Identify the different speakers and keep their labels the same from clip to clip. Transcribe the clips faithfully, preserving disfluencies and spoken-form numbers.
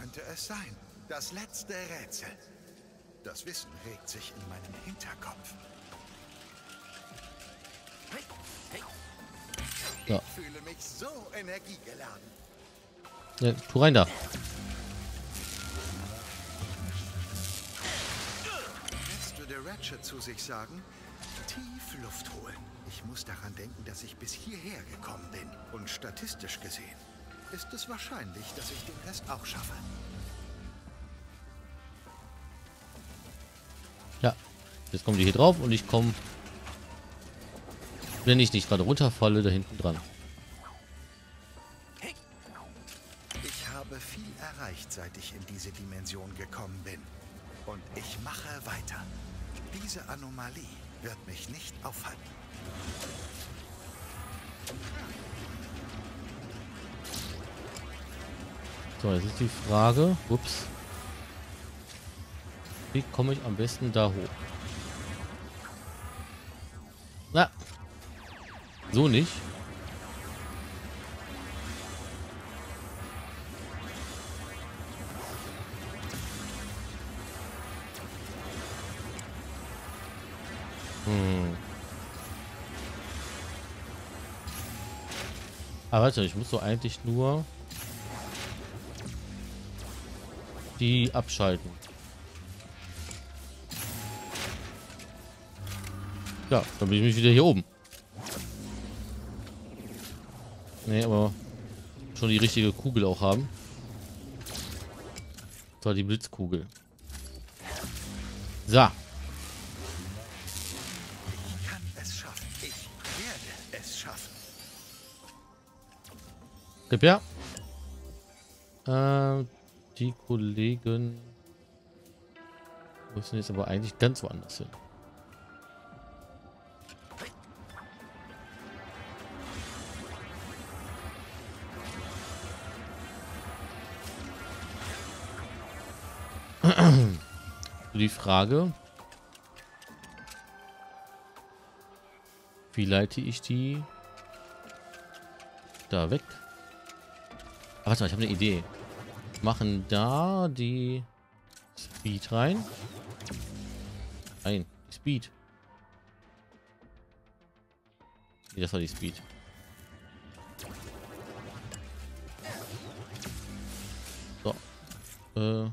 Speaker 1: könnte es sein? Das letzte Rätsel. Das Wissen regt sich in meinem Hinterkopf.
Speaker 2: Ja.
Speaker 1: Ich fühle mich so energiegeladen.
Speaker 2: Ja, tu rein da.
Speaker 1: Lässt du der Ratchet zu sich sagen? Tief Luft holen. Ich muss daran denken, dass ich bis hierher gekommen bin. Und statistisch gesehen ist es wahrscheinlich, dass ich den Rest auch schaffe.
Speaker 2: Ja. Jetzt kommen die hier drauf und ich komme, wenn ich nicht gerade runterfalle, da hinten dran.
Speaker 1: Ich habe viel erreicht, seit ich in diese Dimension gekommen bin. Und ich mache weiter. Diese Anomalie wird mich nicht aufhalten.
Speaker 2: So, jetzt ist die Frage. Ups. Wie komme ich am besten da hoch? Na. So nicht. Hm. Aber warte, ich muss so eigentlich nur die abschalten. Ja, dann bin ich mich wieder hier oben. Nee, aber schon die richtige Kugel auch haben. Das war die Blitzkugel. So.
Speaker 1: Ich kann es schaffen. Ich werde es schaffen.
Speaker 2: Gib her. Äh, die Kollegen müssen jetzt aber eigentlich ganz woanders hin. Die Frage, wie leite ich die da weg? Ach, warte mal, ich habe eine Idee. Machen da die Speed rein. Nein, Speed. Nee, das war die Speed. So. Äh.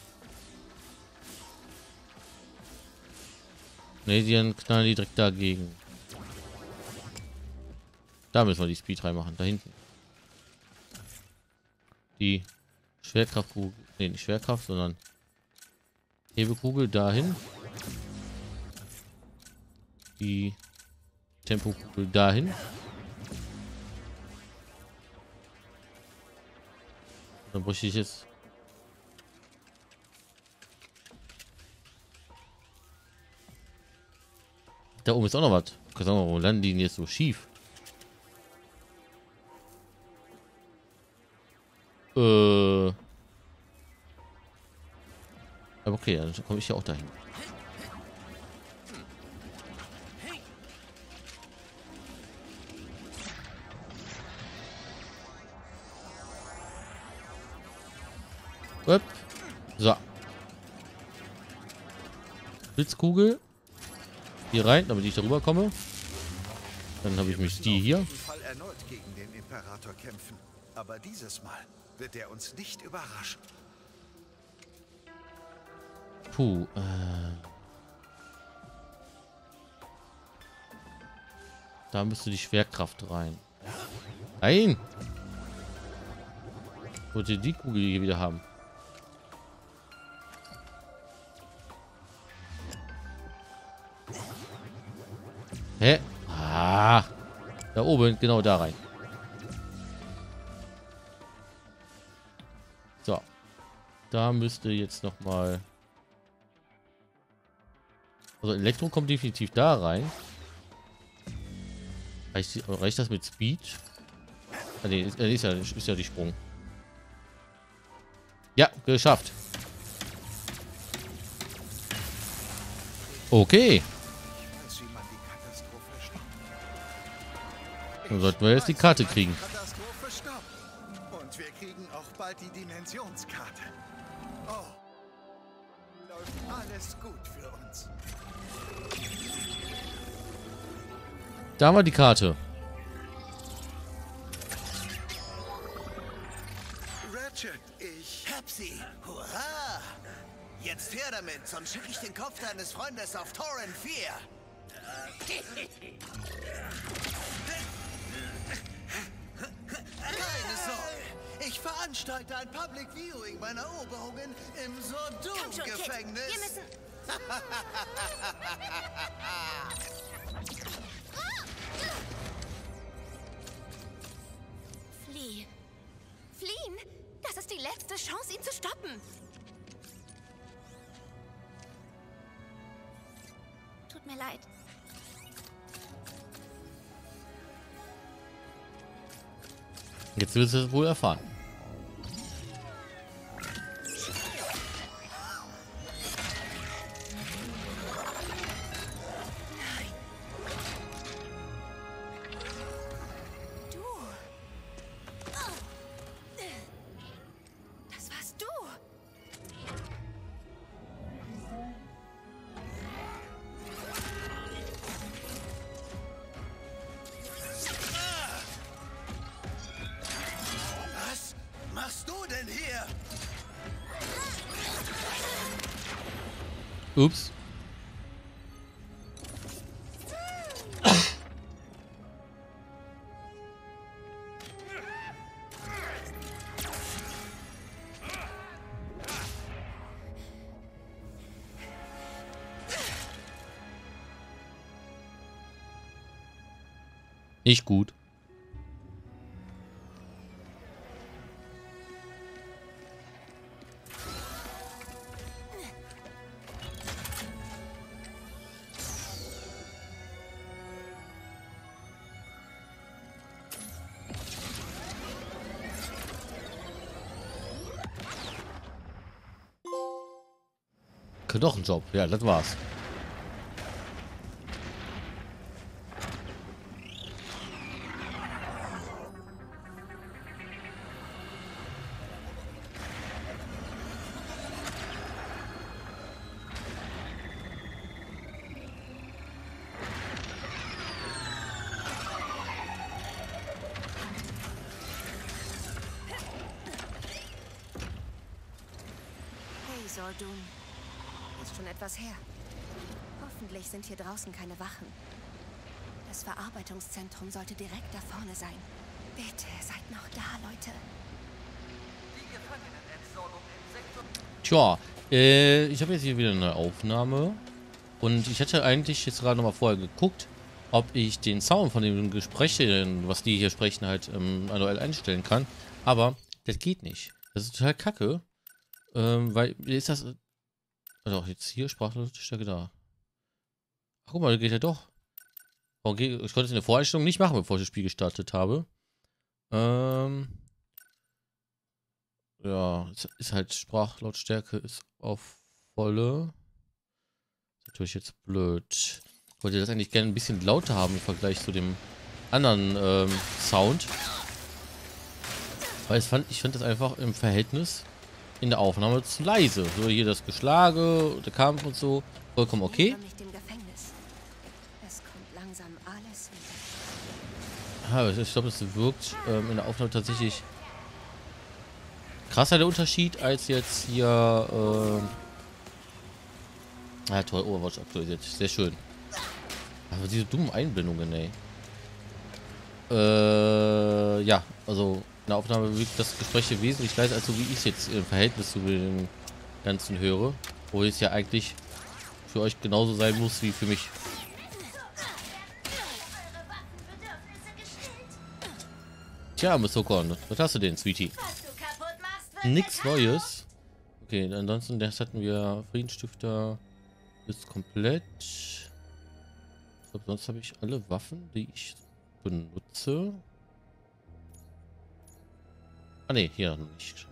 Speaker 2: Ne, die dann knallen die direkt dagegen. Da müssen wir die Speed reinmachen, da hinten. Die Schwerkraftkugel, ne, nicht Schwerkraft, sondern Hebekugel dahin. Die Tempokugel dahin. Dann bräuchte ich jetzt da oben ist auch noch was. Kann sagen, warum landen die denn jetzt so schief? Äh. Aber okay, dann komme ich ja auch dahin. Upp. So. Blitzkugel. Hier rein, damit ich darüber komme. Dann habe ich mich die hier.
Speaker 1: Auf jeden Fall erneut gegen den Imperator kämpfen. Aber dieses Mal wird er uns nicht überraschen.
Speaker 2: Puh. Äh. Da müsste die Schwerkraft rein. Nein! Ich wollte die Kugel hier wieder haben. Hä? Ah. Da oben, genau da rein. So. Da müsste jetzt noch mal. Also Elektro kommt definitiv da rein. Reicht, reicht das mit Speed? Ah, nee, ist, ist, ja, ist ja die Sprung. Ja, geschafft. Okay. Dann sollten wir jetzt die Karte kriegen.
Speaker 1: Und wir kriegen auch bald die Dimensionskarte. Oh, läuft alles gut für uns.
Speaker 2: Da haben wir die Karte.
Speaker 1: Ratchet, ich...
Speaker 3: Hab sie! Hurra! Jetzt her damit, sonst schicke ich den Kopf deines Freundes auf Tauren vier. Keine Sorge, ich veranstalte ein Public Viewing meiner Eroberungen im Sordum-Gefängnis.
Speaker 4: Wir müssen... Flieh. Fliehen? Das ist die letzte Chance, ihn zu stoppen. Tut mir leid.
Speaker 2: Jetzt willst du es wohl erfahren.
Speaker 4: Du. Das warst du.
Speaker 3: Was machst du denn hier?
Speaker 2: Ups. Nicht gut. Knochenjob, ja, das war's.
Speaker 4: Hey, Sordum. Ist schon etwas her. Hoffentlich sind hier draußen keine Wachen. Das Verarbeitungszentrum sollte direkt da vorne sein. Bitte, seid noch da, Leute.
Speaker 2: Tja, äh, ich habe jetzt hier wieder eine Aufnahme. Und ich hätte eigentlich jetzt gerade noch mal vorher geguckt, ob ich den Sound von den Gesprächen, was die hier sprechen, halt ähm, manuell einstellen kann. Aber das geht nicht. Das ist total kacke. Ähm, weil, ist das... Also jetzt hier Sprachlautstärke da. Ach, guck mal, geht ja doch. Okay, ich konnte es in der Voreinstellung nicht machen, bevor ich das Spiel gestartet habe. Ähm... Ja, es ist halt Sprachlautstärke ist auf volle. Ist natürlich jetzt blöd. Ich wollte das eigentlich gerne ein bisschen lauter haben im Vergleich zu dem anderen ähm, Sound. Weil ich fand, ich fand das einfach im Verhältnis in der Aufnahme zu leise. So hier das Geschlage, der Kampf und so. Vollkommen okay.
Speaker 4: Näher mich dem Gefängnis. Es kommt langsam alles wieder.
Speaker 2: Ja, ich glaube, es wirkt ähm, in der Aufnahme tatsächlich krasser der Unterschied als jetzt hier. Ähm ah, toll, Overwatch aktualisiert. Sehr schön. Aber diese dummen Einblendungen, ey. Äh, ja, also in der Aufnahme wirkt das Gespräch hier wesentlich leiser, als so wie ich es jetzt im Verhältnis zu dem Ganzen höre. Wo es ja eigentlich für euch genauso sein muss wie für mich. Tja, Miss Okon, was hast du denn, Sweetie? Nichts Neues. Okay, ansonsten das hatten wir Friedensstifter ist komplett. Ich glaube, sonst habe ich alle Waffen, die ich benutze. Ah ne, hier noch nicht.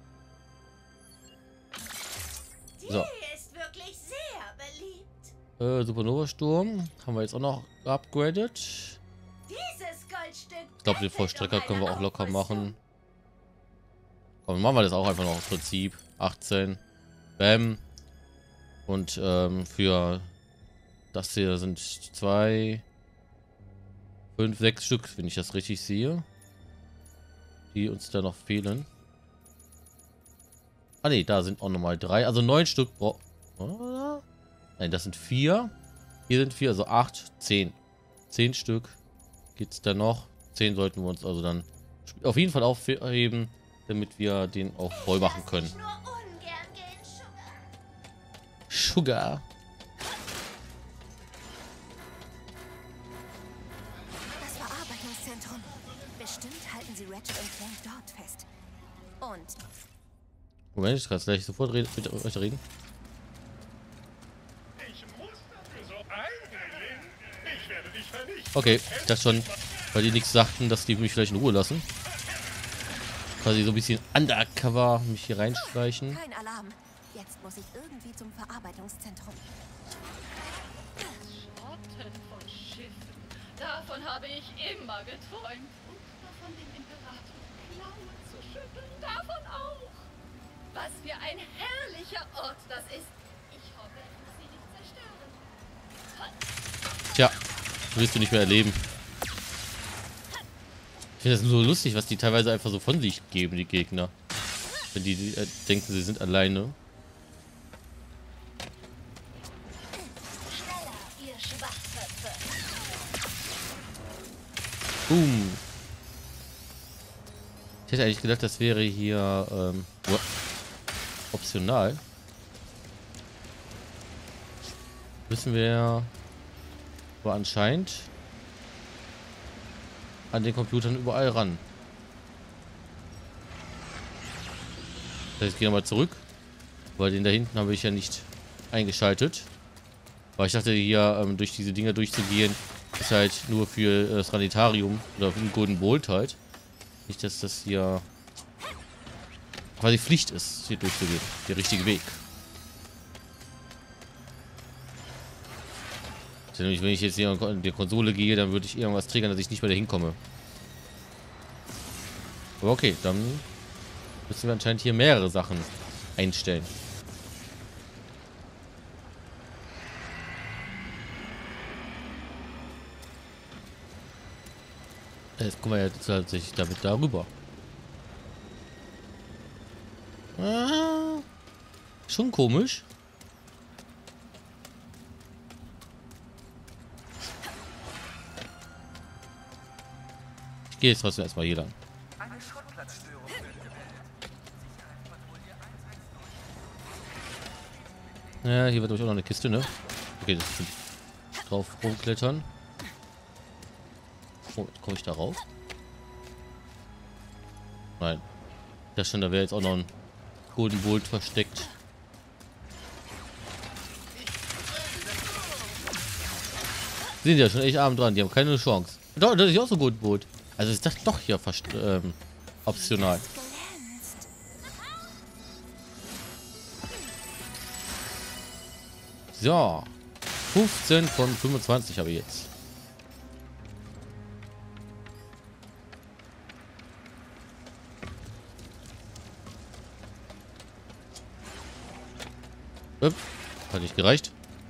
Speaker 2: So.
Speaker 4: ist wirklich sehr beliebt.
Speaker 2: Äh, Supernova Sturm haben wir jetzt auch noch geupgradet.
Speaker 4: Dieses Goldstück.
Speaker 2: Ich glaube, den Vollstrecker können wir auch locker machen. Komm, machen wir das auch einfach noch aus Prinzip. achtzehn. Bam. Und ähm, für das hier sind zwei, fünf, sechs Stück, wenn ich das richtig sehe. Die uns da noch fehlen. Ah ne, da sind auch nochmal drei. Also neun Stück. Oh. Nein, das sind vier. Hier sind vier, also acht, zehn. Zehn Stück geht's da noch. Zehn sollten wir uns also dann auf jeden Fall aufheben, damit wir den auch voll machen können. Sugar.
Speaker 4: Das Verarbeitungszentrum. Bestimmt halten sie Ratchet und Clank dort fest. Und...
Speaker 2: Moment, ich kann gleich sofort red mit euch reden. Okay, ich dachte schon, weil die nichts sagten, dass die mich vielleicht in Ruhe lassen. Quasi so ein bisschen undercover mich hier reinschleichen.
Speaker 4: Kein Alarm. Jetzt muss ich irgendwie zum Verarbeitungszentrum.
Speaker 5: Schotten von Schiffen. Davon habe ich immer geträumt. Und davon den Imperator Klauen zu schütteln. Davon auch. Was für ein herrlicher Ort das ist. Ich hoffe, dass sie nicht zerstören.
Speaker 2: Tja, willst du nicht mehr erleben. Ich finde das so lustig, was die teilweise einfach so von sich geben, die Gegner. Wenn die, die äh, denken, sie sind alleine. Boom. Ich hätte eigentlich gedacht, das wäre hier ähm, optional. Müssen wir aber anscheinend an den Computern überall ran. Das heißt, ich gehe nochmal zurück, weil den da hinten habe ich ja nicht eingeschaltet. Weil ich dachte, hier ähm, durch diese Dinger durchzugehen, ist halt nur für äh, das Planetarium oder für den Golden Bolt halt. Nicht, dass das hier quasi Pflicht ist, hier durchzugehen. Der richtige Weg. Nämlich, wenn ich jetzt hier in die Konsole gehe, dann würde ich irgendwas triggern, dass ich nicht mehr dahin komme. Aber okay, dann müssen wir anscheinend hier mehrere Sachen einstellen. Jetzt kommen wir ja tatsächlich damit darüber. Ah, schon komisch. Ich gehe jetzt trotzdem erstmal hier lang. Ja, hier wird auch noch eine Kiste, ne? Okay, das ist drauf rumklettern. Oh, komme ich da rauf? Nein. Ja, schon, da wäre jetzt auch noch ein Golden Bolt versteckt. Sind ja schon echt arm dran, die haben keine Chance. Doch, das ist auch so ein Golden Bolt. Also ist das doch hier fast ähm, optional. So. fünfzehn von fünfundzwanzig habe ich jetzt. Upp, hat nicht gereicht.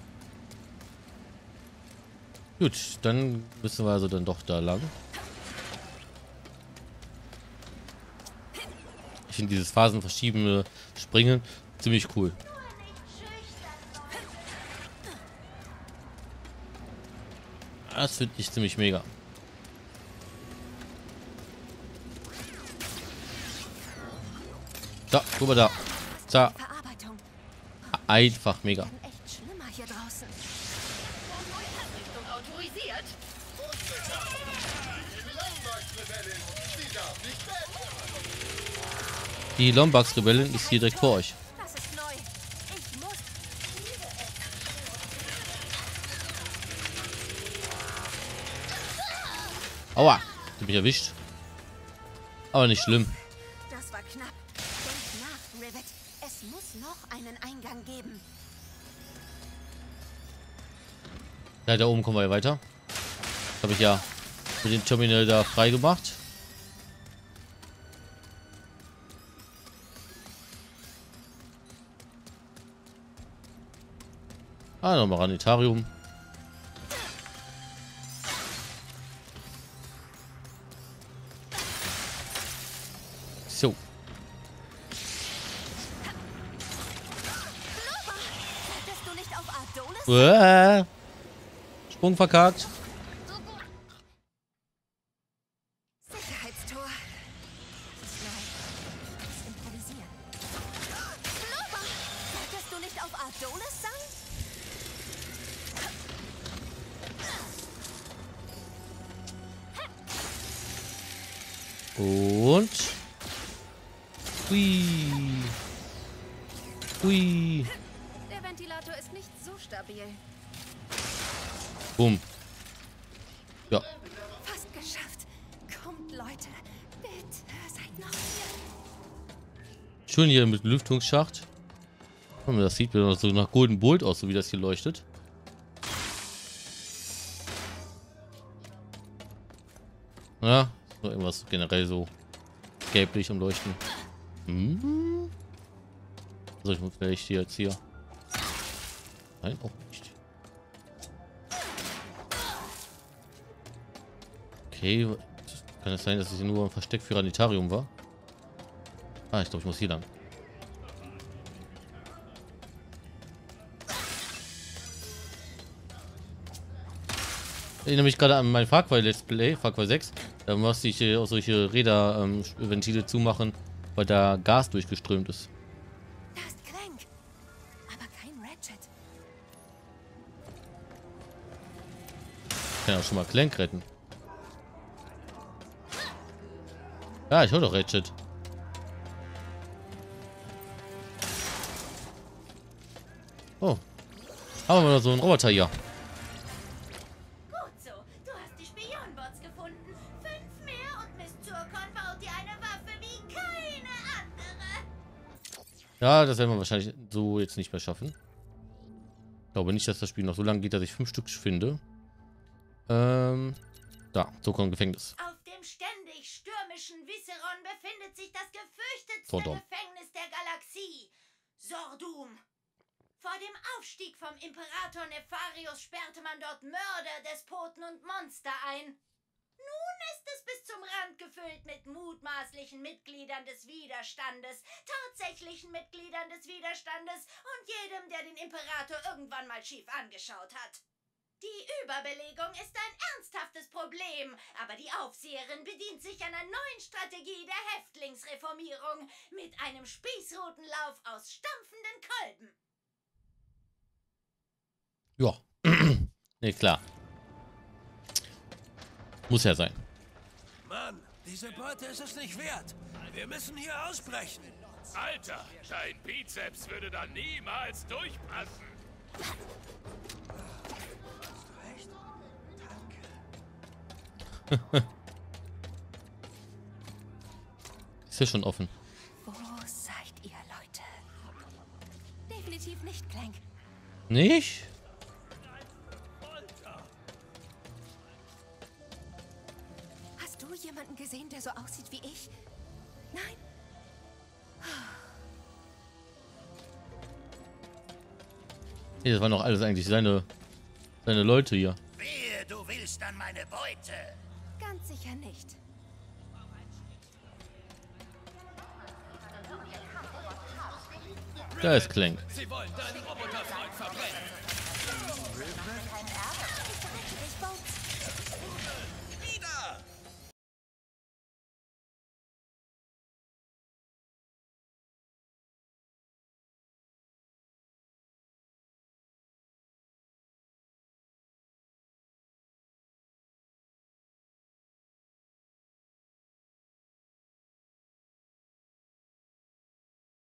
Speaker 2: Gut, dann müssen wir also dann doch da lang. Ich finde dieses phasenverschiebende Springen ziemlich cool. Das finde ich ziemlich mega. Da, guck mal da. Da. Einfach mega.
Speaker 4: Echt schlimmer hier draußen.
Speaker 5: Autorisiert.
Speaker 2: Die Lombax-Rebellin ist hier direkt vor euch.
Speaker 4: Das ist neu. Ich muss.
Speaker 2: Aua, du mich erwischt. Aber nicht schlimm.
Speaker 4: Das war knapp. Denk nach, Rivet. Es muss noch einen Eingang geben.
Speaker 2: Ja, da oben kommen wir ja weiter. Habe ich ja mit dem Terminal da frei gemacht. Ah, nochmal Ranitarium. So.
Speaker 4: Wartest du nicht auf Ardonis?
Speaker 2: Uah. Sprung verkackt.
Speaker 4: Sicherheitstor. Nein, das improvisieren. Blubber! Solltest du nicht auf Ardonis sein?
Speaker 2: Und. Hui. Hui.
Speaker 4: Der Ventilator ist nicht so stabil.
Speaker 2: Bumm. Ja.
Speaker 4: Fast geschafft. Kommt, Leute. Bitte, seid noch hier.
Speaker 2: Schön hier mit Lüftungsschacht. Das sieht mir so nach Golden Bolt aus, so wie das hier leuchtet. Ja, so irgendwas generell so gelblich am Leuchten. Hm. Also ich muss vielleicht hier jetzt hier. Nein, auch nicht. Okay, kann es sein, dass es hier nur ein Versteck für Ranitarium war? Ah, ich glaube, ich muss hier lang. Ich erinnere mich gerade an mein Far Cry Let's Play, Far Cry sechs. Da musste ich äh, auch solche Räderventile ähm, zumachen, weil da Gas durchgeströmt ist.
Speaker 4: Da ist Clank. Aber kein Ratchet.
Speaker 2: Ich kann auch schon mal Clank retten. Ja, ich hol doch Ratchet. Oh. Haben wir noch so einen Roboter hier.
Speaker 6: Gut so. Du hast die Spionbots gefunden. Fünf mehr und Miss Zurkon baut dir eine Waffe wie keine andere.
Speaker 2: Ja, das werden wir wahrscheinlich so jetzt nicht mehr schaffen. Ich glaube nicht, dass das Spiel noch so lange geht, dass ich fünf Stück finde. Ähm, da, so kommt Gefängnis.
Speaker 6: Auf dem ständig stürmischen Visceron befindet sich das gefürchtetste
Speaker 2: Sodom.
Speaker 6: Gefängnis der Galaxie. Sordum. Vor dem Aufstieg vom Imperator Nefarius sperrte man dort Mörder, Despoten und Monster ein. Nun ist es bis zum Rand gefüllt mit mutmaßlichen Mitgliedern des Widerstandes, tatsächlichen Mitgliedern des Widerstandes und jedem, der den Imperator irgendwann mal schief angeschaut hat. Die Überbelegung ist ein ernsthaftes Problem, aber die Aufseherin bedient sich einer neuen Strategie der Häftlingsreformierung mit einem Spießrutenlauf aus stampfenden Kolben.
Speaker 2: Ja. Ne, klar. Muss ja sein.
Speaker 3: Mann, diese Beute ist es nicht wert. Wir müssen hier ausbrechen.
Speaker 7: Alter, dein Bizeps würde da niemals durchpassen.
Speaker 3: Recht?
Speaker 2: Ist ja schon offen.
Speaker 4: Wo seid ihr, Leute? Definitiv nicht, Clank.
Speaker 2: Nicht?
Speaker 4: Hast du jemanden gesehen, der so aussieht wie ich? Nein?
Speaker 2: Nee, das waren doch alles eigentlich seine, seine Leute hier.
Speaker 3: Wehe, du willst an meine Beute.
Speaker 4: Ganz sicher nicht.
Speaker 2: Da ist Clank.
Speaker 3: Sie wollen da